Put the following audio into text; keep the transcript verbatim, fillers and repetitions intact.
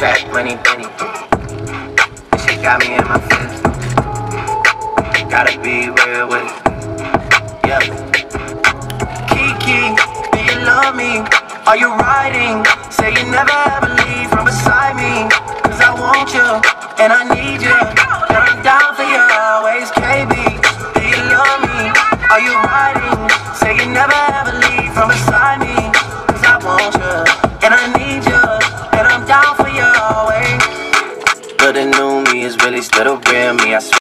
Track money, penny. This shit got me in my feelings. Gotta be real with it. Yeah. Kiki, do you love me? Are you riding? Say you never ever leave from beside me. Cause I want you, and I need you. And I'm down for you always, K B. Do you love me? Are you riding? Say you never ever leave from beside me. Cause I want you, and I need you. And I'm down for you always. But the new me is really still the real me, I swear.